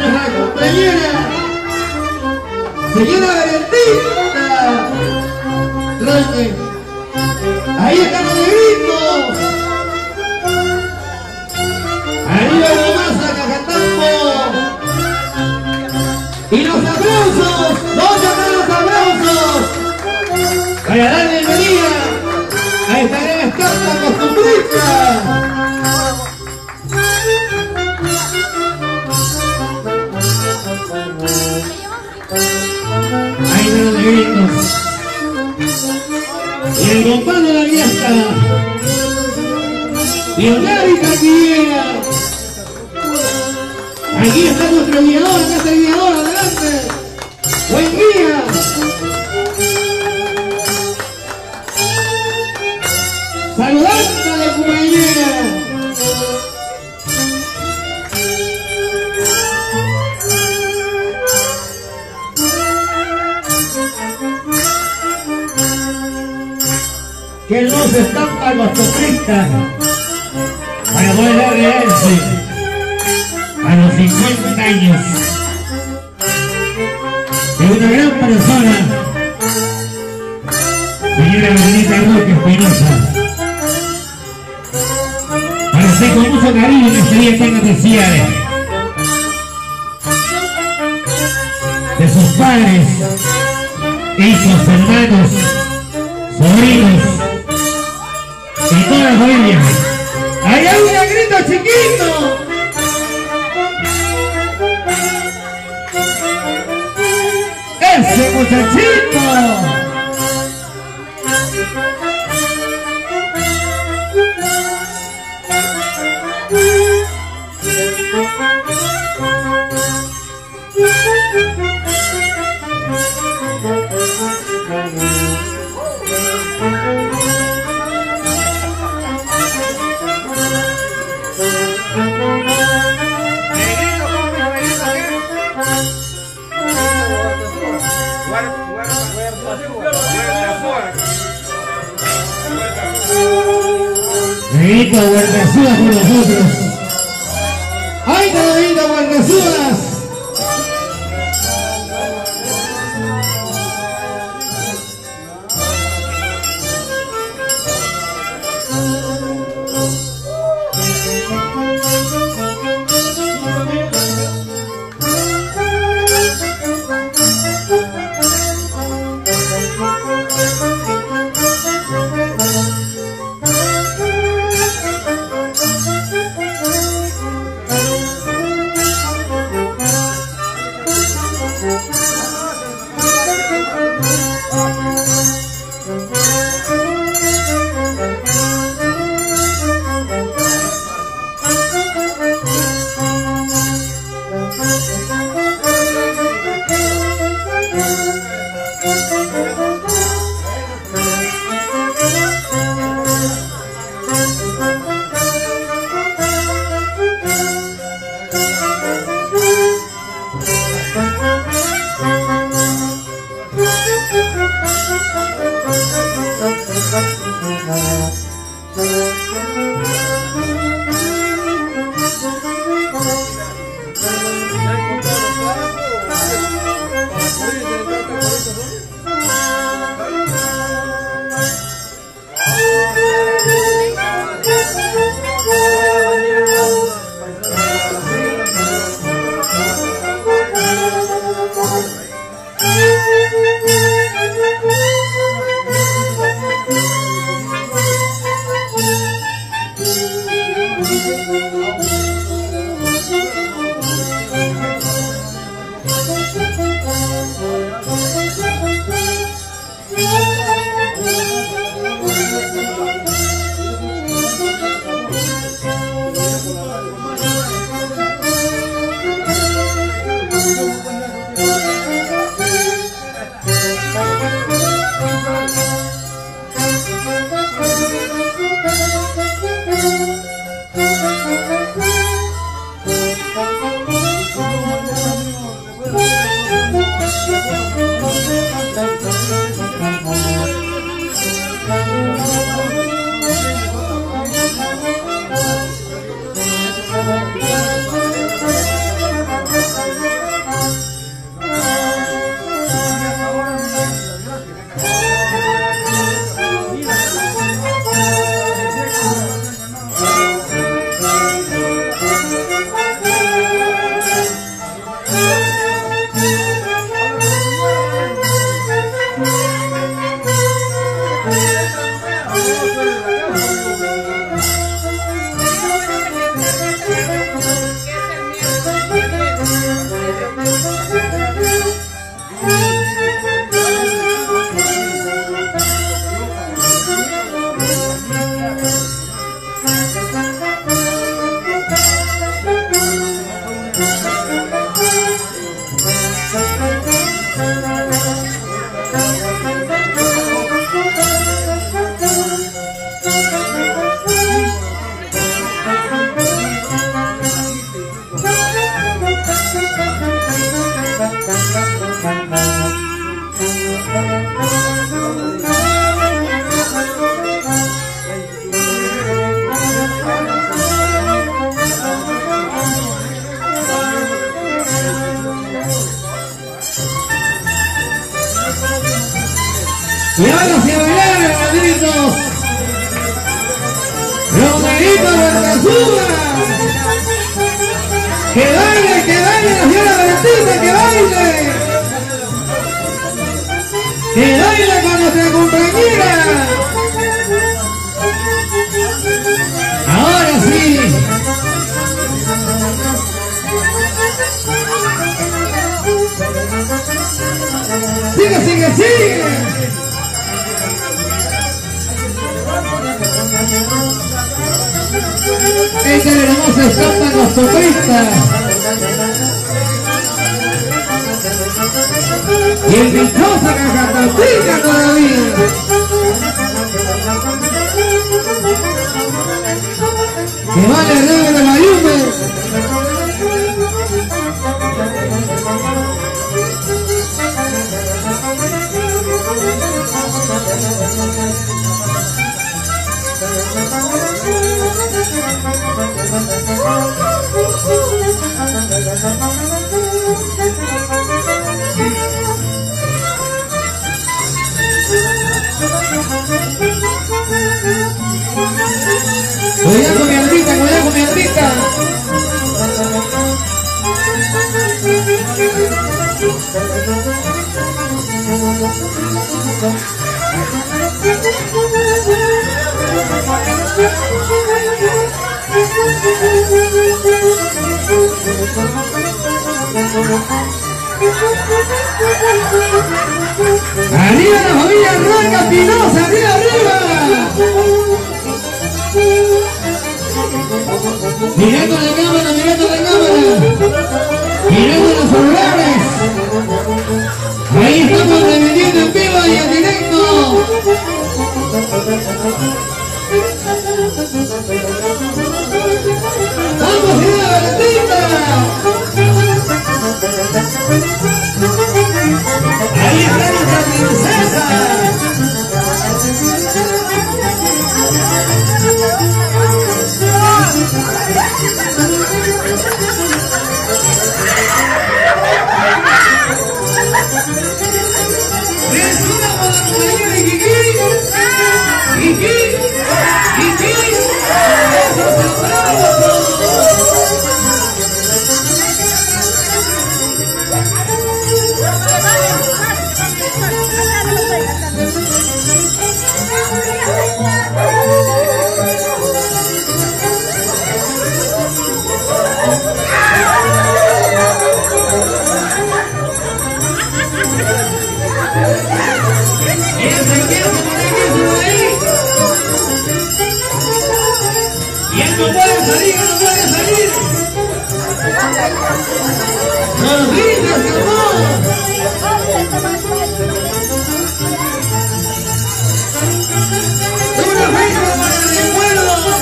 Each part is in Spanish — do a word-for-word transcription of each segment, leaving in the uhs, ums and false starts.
nuestra compañera, señora Valentina Roque. Ahí están los negritos. Arriba nomás acá cantando. Y los aplausos, ¿dónde están los aplausos? Para dar bienvenida a esta gran estampa costumbrista. Ahí están los negritos. Y el compás de la vieja. Leonardo Taquillera. Aquí está nuestro guiador, acá está el guiador, adelante. Buen día. Saludándole, compañera. Que no se estampa los costristas para poder darle alce a los cincuenta años de una gran persona, señora Benita Roque Espinosa. Para ser con mucho cariño en este día tan especial de sus padres, hijos, hermanos, sobrinos y toda la familia. ¡Ahí hay un negrito chiquito! ¡Ese muchachito! Negrito Huertazudas con nosotros. ¡Ay, Negrito Huertazudas! Y ahora se bailar, hermanitos. Los negritos de Arcazúa. Que baile, que baile la señora Valentina, que baile. Que baile con nuestra compañera. Ahora sí. Sigue, sigue, sigue. Esta hermosa estampa costumbrista. Y el dichosa Cajatantica todavía. Que vale el rey de la Yumbe. Cuidado con mi Aldita, cuidado con mi Aldita. Arriba la familia Roca Pinoza, arriba, arriba. Mirando la cámara, mirando la cámara. Mirando los celulares. Ahí estamos transmitiendo en vivo y en directo. ¡Vamos, señora Valentina! Ahí está nuestra princesa. Y él no puede salir, él no puede salir. ¡Nos gritos, mi amor! ¡Una fecha para el recuerdo!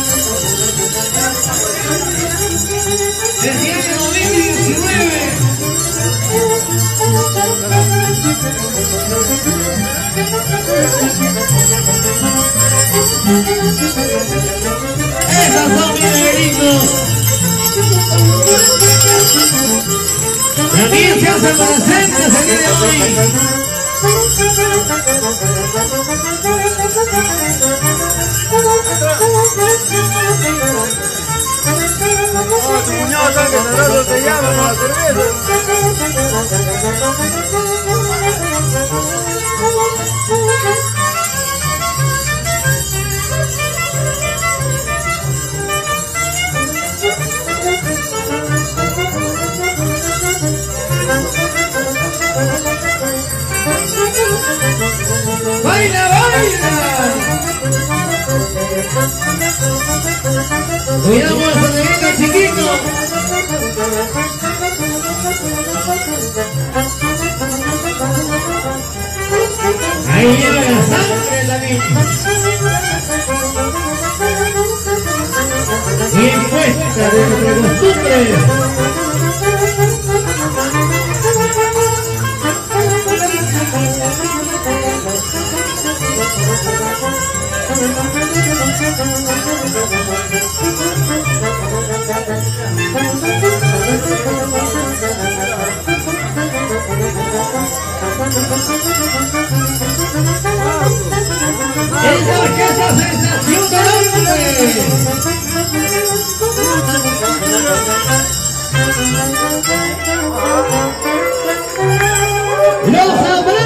El siete de dos mil diecinueve. Esas son mis negritos. También se hacen presentes el día de hoy. Oh, tu muñoza que nosotros te llaman a la cerveza. ¡Baila, baila! Cuidado con el sonidito chiquito. Ahí lleva la sangre también. Bien puesta de nuestra costumbre. Los